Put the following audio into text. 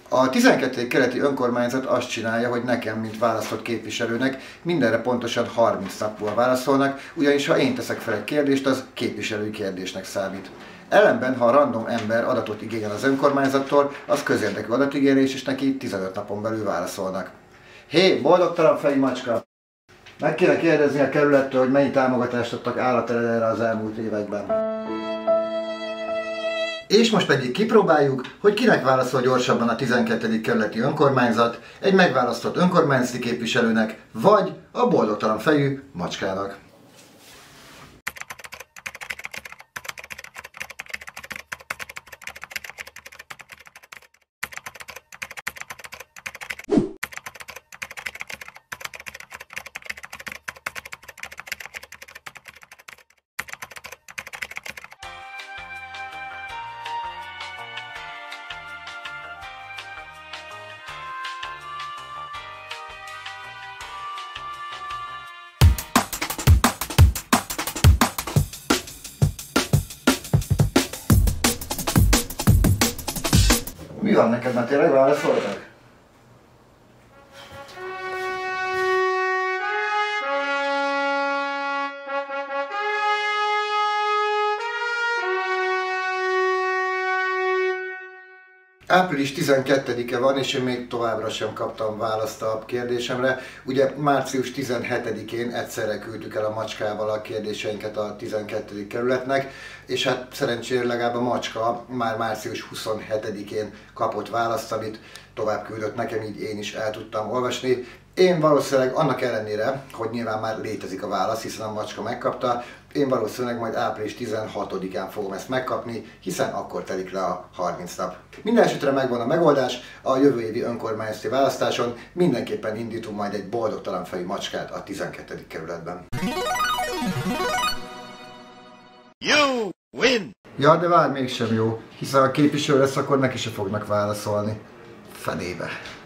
A 12. kerületi önkormányzat azt csinálja, hogy nekem, mint választott képviselőnek mindenre pontosan 30 nap múlva válaszolnak, ugyanis ha én teszek fel egy kérdést, az képviselői kérdésnek számít. Ellenben, ha a random ember adatot igényel az önkormányzattól, az közérdekű adatigénylés, és neki 15 napon belül válaszolnak. Hé, boldogtalan fejű macska! Meg kéne kérdezni a kerülettől, hogy mennyi támogatást adtak állateledre az elmúlt években. És most pedig kipróbáljuk, hogy kinek válaszol gyorsabban a 12. kerületi önkormányzat, egy megválasztott önkormányzati képviselőnek, vagy a boldogtalan fejű macskának. Mi van neked, mert tényleg válaszoltak? Április 12-e van, és én még továbbra sem kaptam választ a kérdésemre. Ugye március 17-én egyszerre küldtük el a macskával a kérdéseinket a 12. kerületnek, és hát szerencsére legalább a macska már március 27-én kapott választ, amit tovább küldött nekem, így én is el tudtam olvasni. Én valószínűleg annak ellenére, hogy nyilván már létezik a válasz, hiszen a macska megkapta, én valószínűleg majd április 16-án fogom ezt megkapni, hiszen akkor telik le a 30 nap. Minden esetre megvan a megoldás, a jövő évi önkormányzati választáson mindenképpen indítunk majd egy boldogtalan fejű macskát a 12. kerületben. You win! Ja, de várj, mégsem jó, hiszen a képviselő lesz, akkor neki se fognak válaszolni. Fenébe.